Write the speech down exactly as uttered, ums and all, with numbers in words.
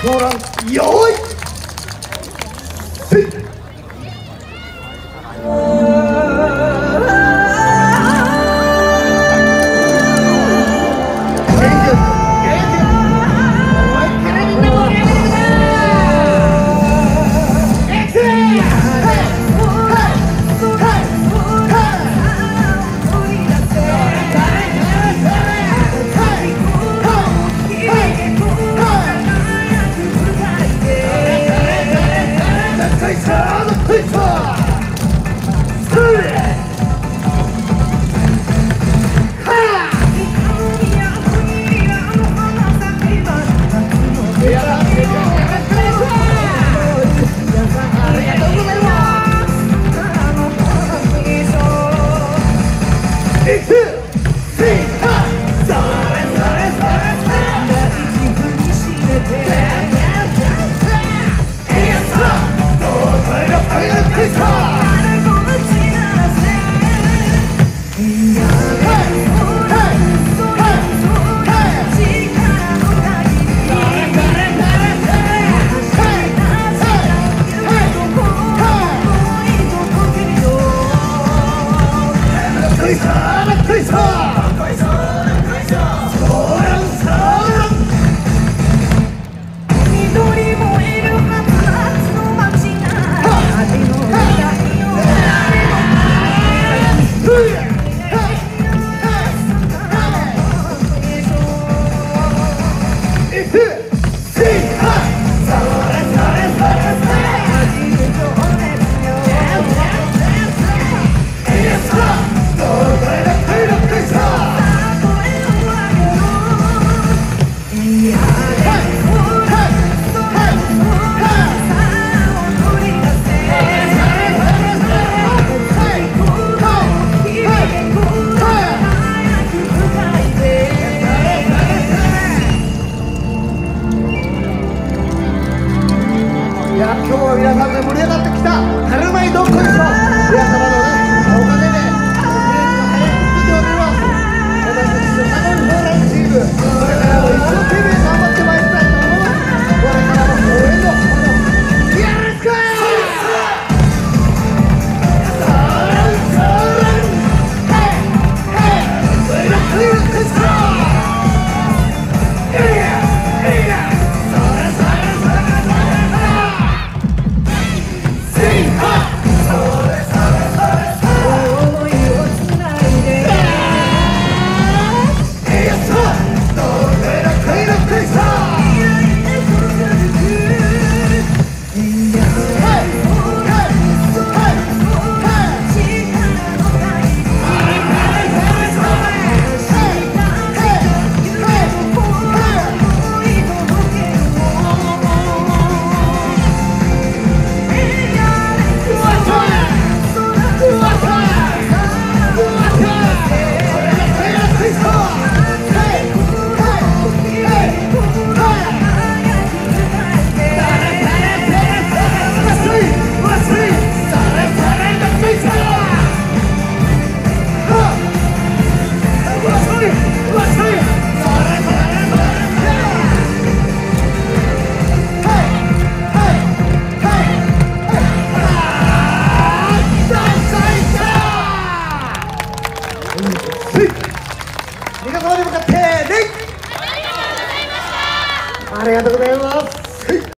ソーランよーいせい今日は皆さんで盛り上がってきたカルマイどっこいしょ、皆様のねおかげでレースが早く進んでおります。私たちのサゴンソーランチーム、これからも一生懸命頑張ってまいりたいと思います。これからも応援のほどよろしく。皆様に向かって礼。ありがとうございます。